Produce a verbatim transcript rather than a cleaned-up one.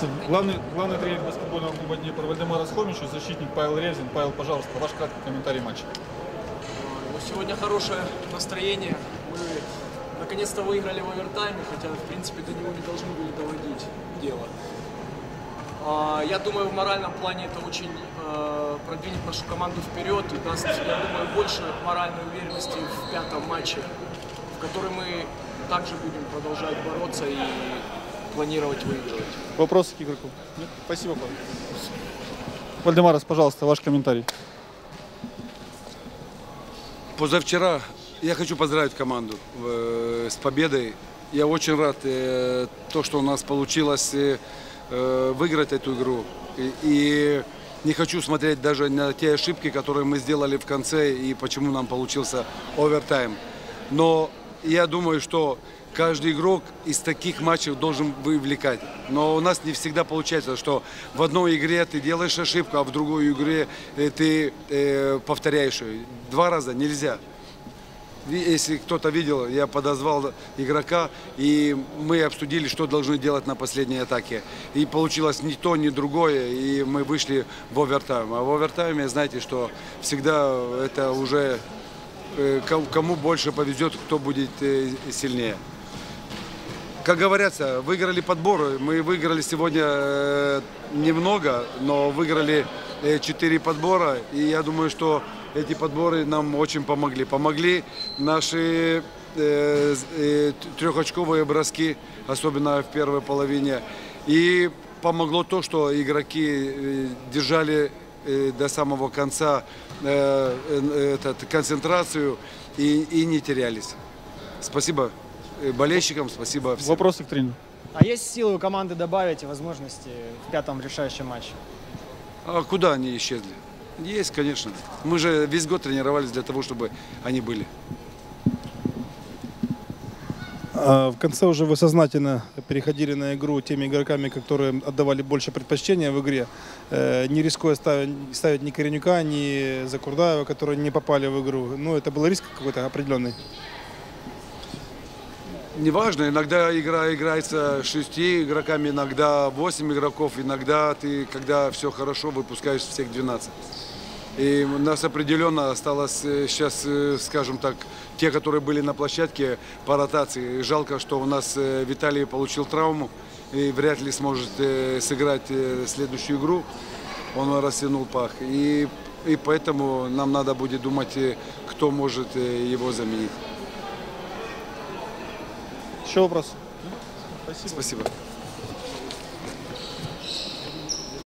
Главный, главный тренер баскетбольного клуба Днепр Вальдемар Асхомич, защитник Павел Ревзин. Павел, пожалуйста, ваш краткий комментарий матча. Ну, сегодня хорошее настроение. Мы наконец-то выиграли в овертайме, хотя, в принципе, до него не должны были доводить дело. Я думаю, в моральном плане это очень продвинет нашу команду вперед и даст, я думаю, больше моральной уверенности в пятом матче, в который мы также будем продолжать бороться и планировать выигрывать. Вопросы к игроку? Нет? Спасибо, Павел. Вальдемарас, пожалуйста, ваш комментарий. Позавчера я хочу поздравить команду э, с победой. Я очень рад, э, то, что у нас получилось э, выиграть эту игру. И, и не хочу смотреть даже на те ошибки, которые мы сделали в конце и почему нам получился овертайм. Но я думаю, что каждый игрок из таких матчей должен вывлекать. Но у нас не всегда получается, что в одной игре ты делаешь ошибку, а в другой игре ты э, повторяешь ее. Два раза нельзя. Если кто-то видел, я подозвал игрока, и мы обсудили, что должны делать на последней атаке. И получилось ни то, ни другое, и мы вышли в овертайм. А в овертайме, знаете, что всегда это уже кому больше повезет, кто будет сильнее. Как говорится, выиграли подборы. Мы выиграли сегодня немного, но выиграли четыре подбора. И я думаю, что эти подборы нам очень помогли. Помогли наши э, э, трехочковые броски, особенно в первой половине. И помогло то, что игроки держали э, до самого конца э, э, этот, концентрацию и, и не терялись. Спасибо болельщикам, спасибо всем. Вопросы к тренеру? А есть силы у команды добавить и возможности в пятом решающем матче? А куда они исчезли? Есть, конечно. Мы же весь год тренировались для того, чтобы они были. В конце уже вы сознательно переходили на игру теми игроками, которые отдавали больше предпочтения в игре, не рискуя ставить, ставить ни Коренюка, ни Закурдаева, которые не попали в игру. Ну, это был риск какой-то определенный. Неважно, иногда игра играется шести игроками, иногда восемь игроков, иногда ты, когда все хорошо, выпускаешь всех двенадцать. И у нас определенно осталось сейчас, скажем так, те, которые были на площадке по ротации. Жалко, что у нас Виталий получил травму и вряд ли сможет сыграть следующую игру. Он растянул пах. И, и поэтому нам надо будет думать, кто может его заменить. Еще вопрос? Спасибо. Спасибо.